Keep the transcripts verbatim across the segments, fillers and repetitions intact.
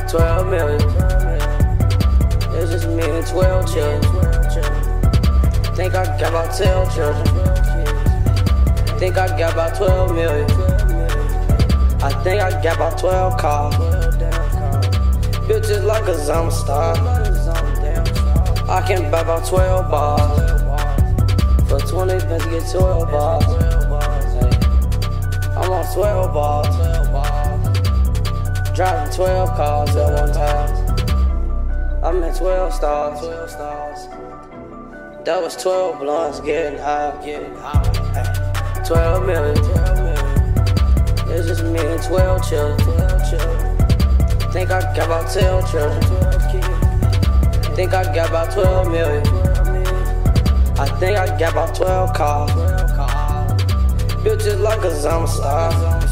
twelve million. It's just me and twelve children. Think I got about twelve children. Think I got about twelve million. I think I got about twelve cars. Bitches like a zombie star. I can buy about twelve bars. For twenty pence to get twelve bars. I'm on twelve bars. Driving twelve cars at one time. I'm at twelve stars. That was twelve blunts getting high. twelve million. It's just me and twelve children. Think I got about twelve children. Think I got about twelve million. I think I got about twelve cars. Bitches like a zombie star.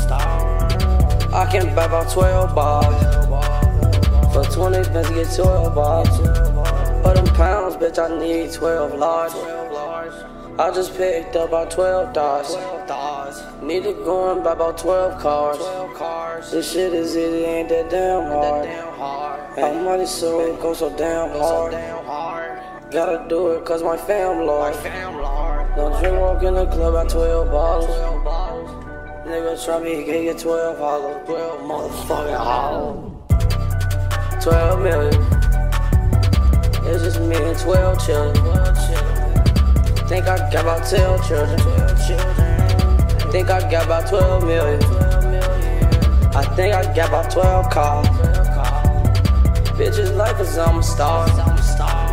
I can buy about twelve bars. For twenty pence to get twelve bars. For them pounds, bitch, I need twelve large. I just picked up about twelve dollars. Need to go and buy about twelve cars. This shit is easy, ain't that damn hard. My money so it goes so damn hard. Gotta do it cause my fam large. Don't drink walk in the club at twelve bottles. Nigga try me, get you twelve hollow. twelve motherfucking hollow. twelve million. It's just me and twelve children. Think I got about twelve children. Think I got about twelve million. I think I got about twelve cars. Bitches like a zombie star.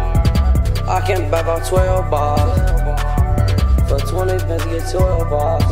I can buy about twelve bars. For twenty pence to get twelve bars.